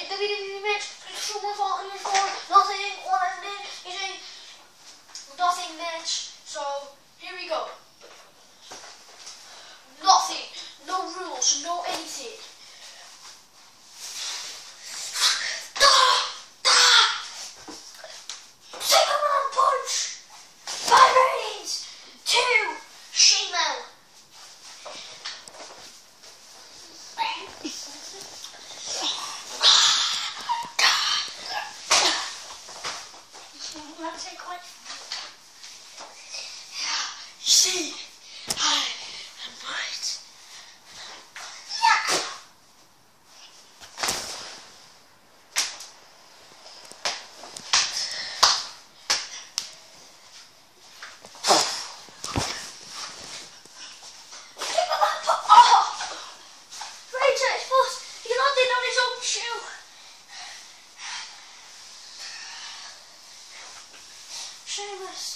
WWE match, someone fought in for nothing, all I did is a nothing match. So here we go. Nothing, no rules, no anything. Superman punch. 5 ratings. 2 Shemale. See, I am right. Yeah. He landed on his own shoe. Shameless.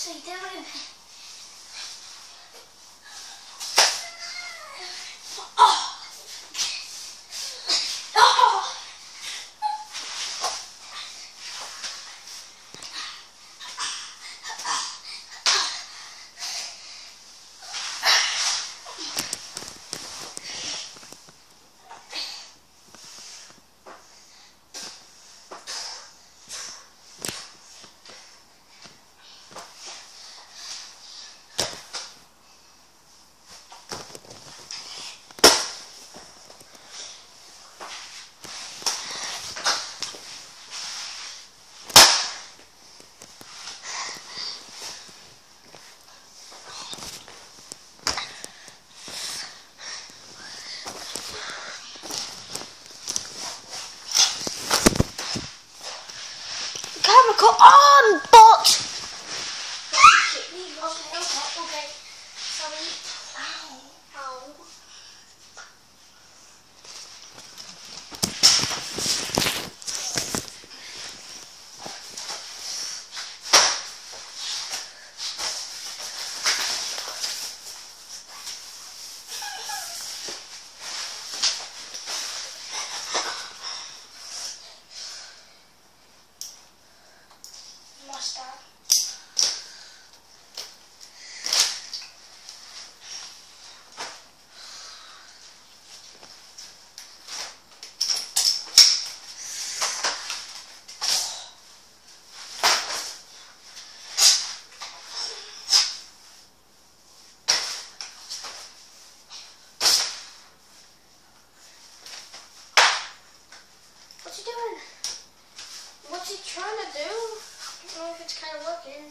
What's he doing? Oh! Oh! Come on, bot! Okay. Sorry. Ow. Ow. Mustard. What's he doing? What's he trying to do? I don't know if it's kind of working.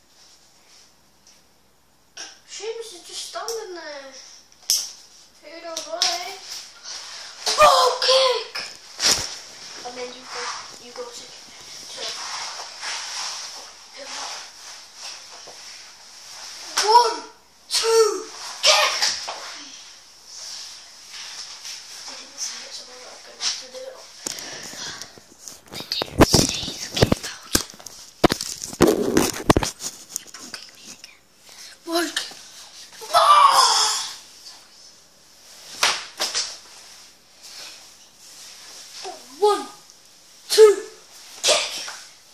Seamus is just standing there. Who knows why? Oh, kick! And then you go to pivot. 1, 2, kick! They didn't say it, so we're not going to have to do it. They didn't say the kick out. You won't kick me again. One kick. One, two, kick!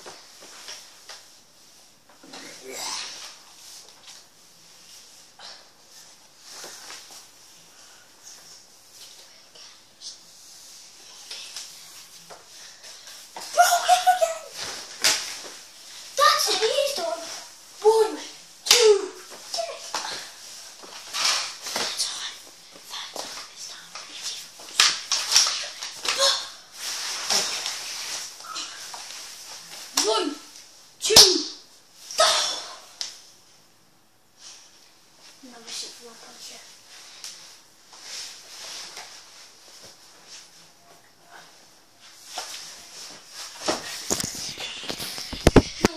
That's it, he's done. 1, 2, Kick. third time this time. One, two, No, we should one punch it.